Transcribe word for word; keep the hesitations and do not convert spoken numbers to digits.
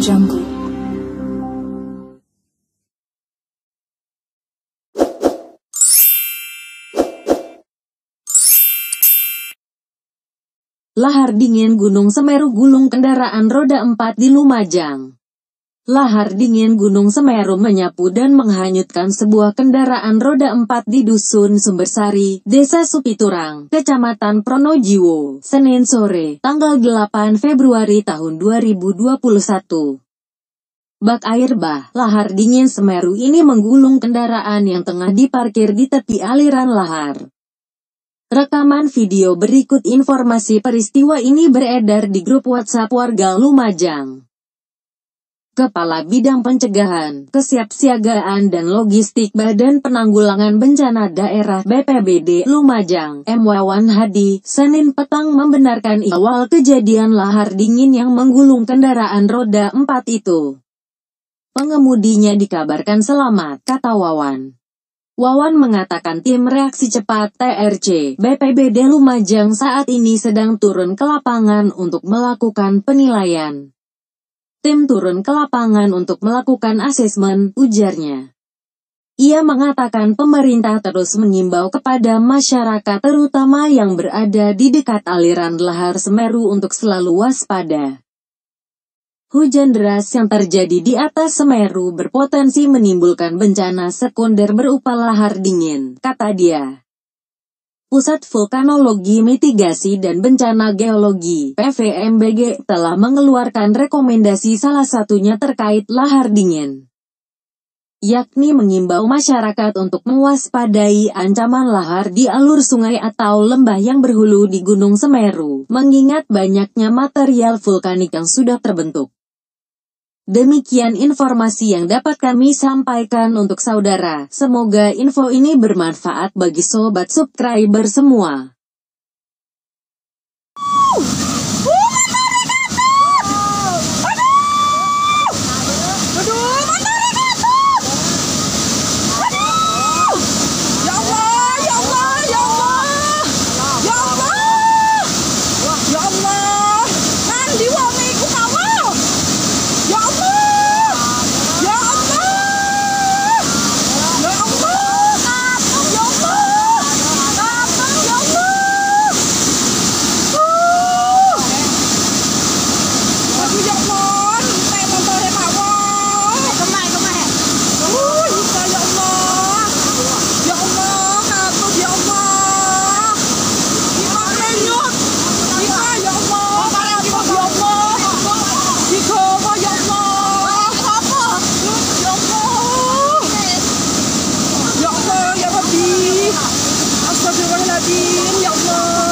Jungle. Lahar dingin Gunung Semeru gulung kendaraan roda empat di Lumajang. Lahar dingin Gunung Semeru menyapu dan menghanyutkan sebuah kendaraan roda empat di Dusun Sumbersari, Desa Supiturang, Kecamatan Pronojiwo, Senin sore, tanggal delapan Februari tahun dua ribu dua puluh satu. Bak air bah, lahar dingin Semeru ini menggulung kendaraan yang tengah diparkir di tepi aliran lahar. Rekaman video berikut informasi peristiwa ini beredar di grup WhatsApp warga Lumajang. Kepala Bidang Pencegahan, Kesiapsiagaan dan Logistik Badan Penanggulangan Bencana Daerah B P B D Lumajang, M. Wawan Hadi, Senin petang membenarkan awal kejadian lahar dingin yang menggulung kendaraan roda empat itu. Pengemudinya dikabarkan selamat, kata Wawan. Wawan mengatakan tim reaksi cepat T R C B P B D Lumajang saat ini sedang turun ke lapangan untuk melakukan penilaian. Tim turun ke lapangan untuk melakukan asesmen, ujarnya. Ia mengatakan pemerintah terus mengimbau kepada masyarakat terutama yang berada di dekat aliran lahar Semeru untuk selalu waspada. Hujan deras yang terjadi di atas Semeru berpotensi menimbulkan bencana sekunder berupa lahar dingin, kata dia. Pusat Vulkanologi Mitigasi dan Bencana Geologi, P V M B G, telah mengeluarkan rekomendasi salah satunya terkait lahar dingin. Yakni mengimbau masyarakat untuk mewaspadai ancaman lahar di alur sungai atau lembah yang berhulu di Gunung Semeru, mengingat banyaknya material vulkanik yang sudah terbentuk. Demikian informasi yang dapat kami sampaikan untuk saudara. Semoga info ini bermanfaat bagi sobat subscriber semua. Astagfirullahaladzim, ya Allah.